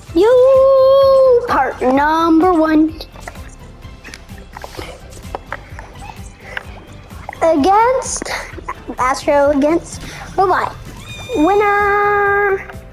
You part number 1 against Astro against Robot. Winner.